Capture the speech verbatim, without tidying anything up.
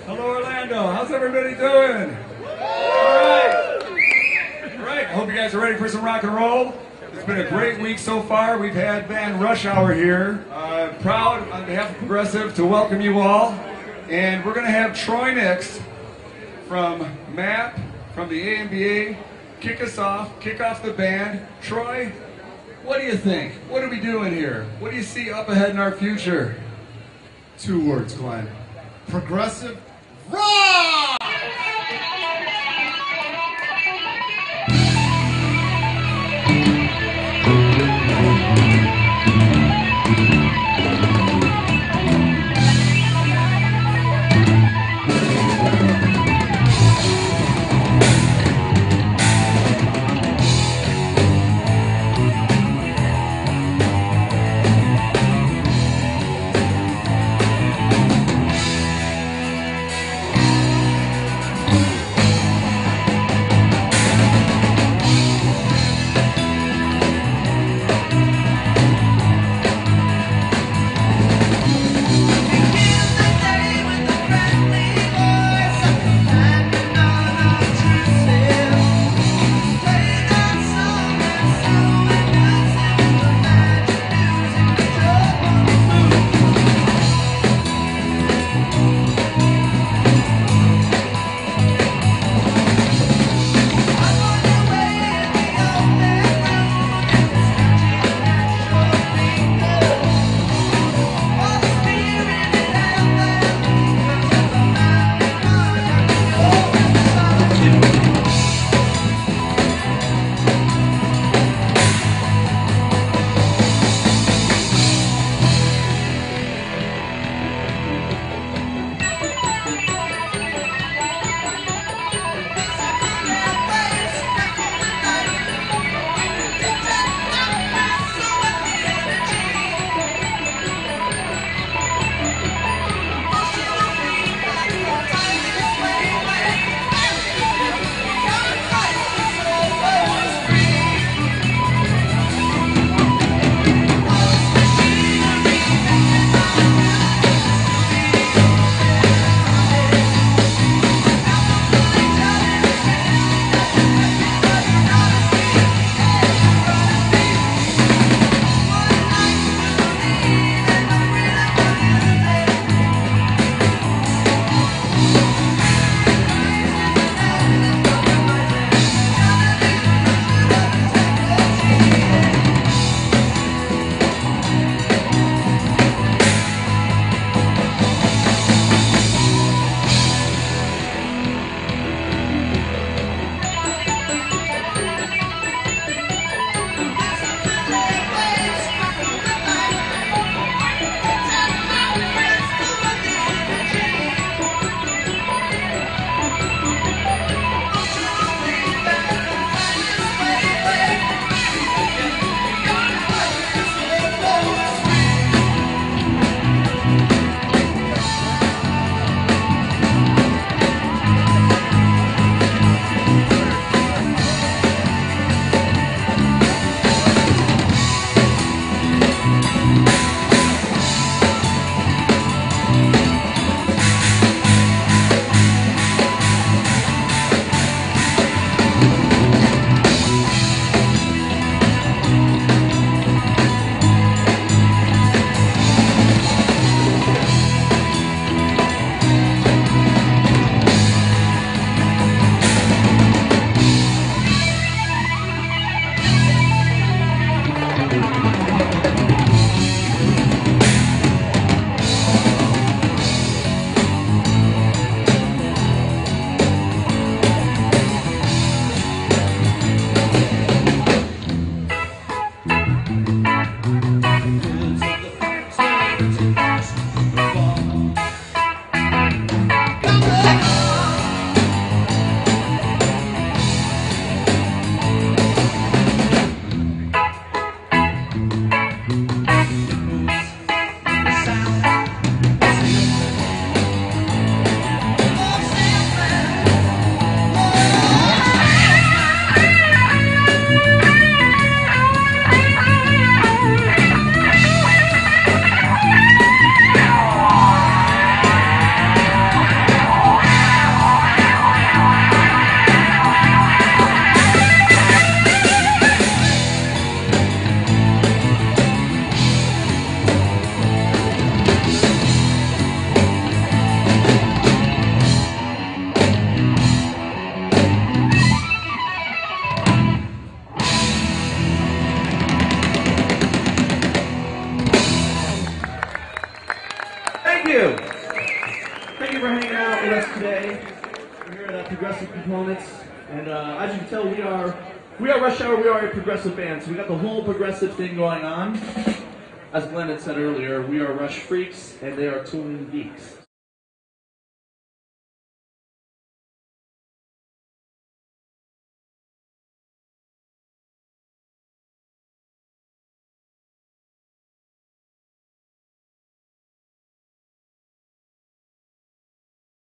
Hello, Orlando. How's everybody doing? All right. All right. I hope you guys are ready for some rock and roll. It's been a great week so far. We've had band Rush Hour here. Uh, proud on behalf of Progressive to welcome you all. And we're going to have Troy next from M A P, from the A N B A, kick us off, kick off the band. Troy, what do you think? What are we doing here? What do you see up ahead in our future? Two words, Glenn. Progressive rock! progressive components, and uh, as you can tell, we are we are Rush Hour. We are a progressive band, so we got the whole progressive thing going on. As Glenn had said earlier, we are Rush freaks, and they are tuning geeks.